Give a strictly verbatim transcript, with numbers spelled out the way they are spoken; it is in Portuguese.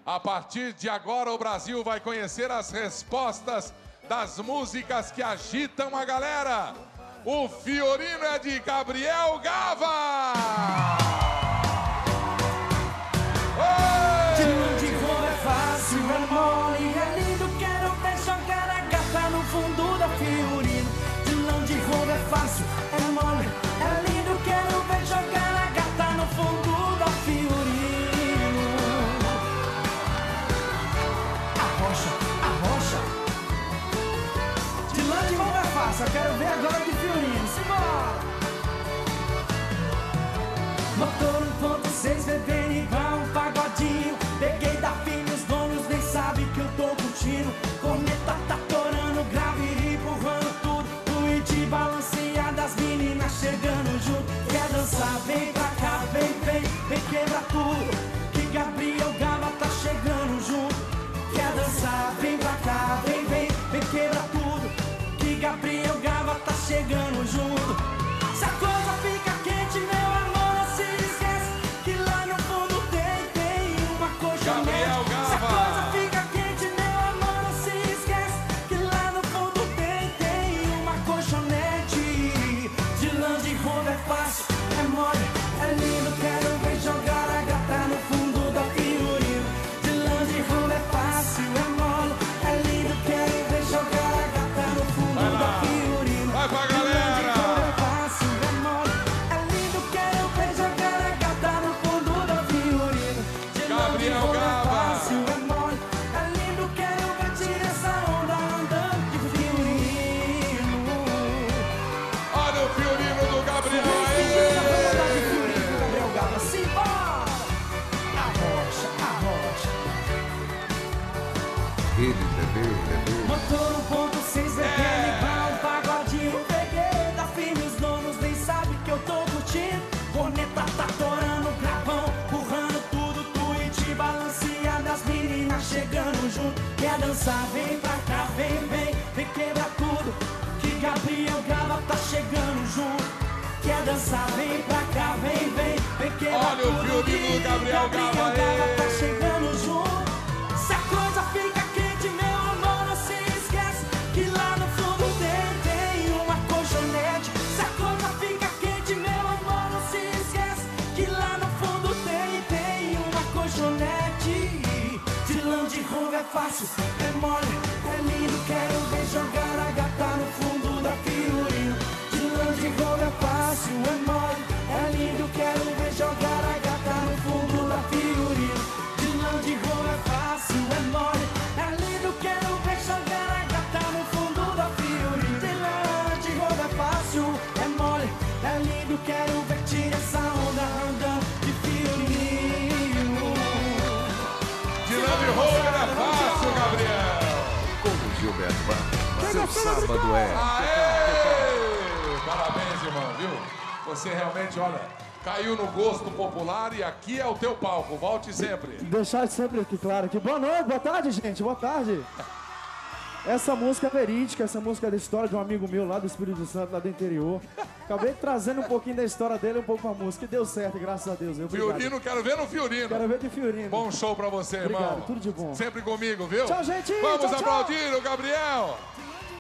A partir de agora, o Brasil vai conhecer as respostas das músicas que agitam a galera. O Fiorino é de Gabriel Gava! De onde vou é fácil, é mole, é lindo, quero ver jogar a gata no fundo da Fiorino. De onde vou é fácil, é mole, é lindo, quero ver jogar a gata no fundo da Fiorino. Arrocha, arrocha. De onde vou é fácil, eu quero ver agora de Fiorino. Simbora! Motor um ponto seis, bebendo igual um pagodinho. Peguei da fina, os donos nem sabem que eu tô curtindo. Corneta tá torando, grave e empurrando tudo. Tweet balanceada, as meninas chegando junto. Quer dançar, vem pra cá, vem, vem, vem quebra tudo. Que Gabriel Gava tá chegando junto. Quer dançar, vem pra cá, vem, vem, vem quebra tudo. Que Gabriel Gava tá chegando junto. Se a coisa fica quente, meu amor, não se esquece que lá no fundo tem, tem uma colchonete. Gabriel Gava. Se a coisa fica quente, meu amor, não se esquece que lá no fundo tem, tem uma colchonete. De lã de roupa é fácil, é mole, é lindo, quero ver jogar a gata no fundo da Fiorino. De lã de roupa é fácil, é mole, é lindo, quero ver jogar a gata no fundo da Fiorino. Vai pra galera! Gabriel Gava. É mole, é lindo, quero ver tirar essa onda andando de Fiorino. Olha o Fiorino do Gabriel. Aê! De Fiorino do Gabriel Gava. Simbora! Arrocha, arrocha. Ele bebeu, bebeu. Motor um ponto seis, bebendo igual um pagodinho. Peguei da firme, os donos nem sabem que eu tô curtindo. Corneta tá torando, gravão, empurrando tudo, tweet balanceada, as meninas chegando junto. Quer dançar, vem pra cá, vem, vem, vem quebra tudo. Que Gabriel Gava tá chegando junto. Quer dançar, vem pra cá, vem, vem, vem quebra Olha tudo. o Fiorino do Gabriel Gava, Gava tá aê! chegando junto. Se a coisa fica quente, meu amor, não se esquece que lá no fundo tem, tem uma colchonete. Se a coisa fica quente, meu amor, não se esquece que lá no fundo tem, tem uma colchonete. De lã de roupa é fácil, é mole, é lindo, quero ver jogar a gata no fundo da Fiorino. De lã de roupa é fácil, é mole, é lindo, quero ver jogar a gata no fundo da Fiorino. De lã de roupa é fácil, é mole, é lindo, quero ver jogar a gata no fundo da Fiorino. De lã de roupa é fácil, é mole, é lindo, quero ver tirar essa onda andando de Fiorino. De lã de roupa era fácil, Gabriel. Como Gilberto Barros. Seu sábado é. Aê! Parabéns, irmão, viu? Você realmente, olha, caiu no gosto popular e aqui é o teu palco. Volte sempre. Deixar sempre aqui claro aqui. Boa noite, boa tarde, gente, boa tarde. Essa música é verídica, essa música é da história de um amigo meu lá do Espírito Santo, lá do interior. Acabei trazendo um pouquinho da história dele, um pouco pra música. E deu certo, graças a Deus. Eu, Fiorino, quero ver no Fiorino. Quero ver de Fiorino. Bom show pra você, irmão. Obrigado, tudo de bom. Sempre comigo, viu? Tchau, gente. Vamos Tchau, tchau. aplaudir o Gabriel.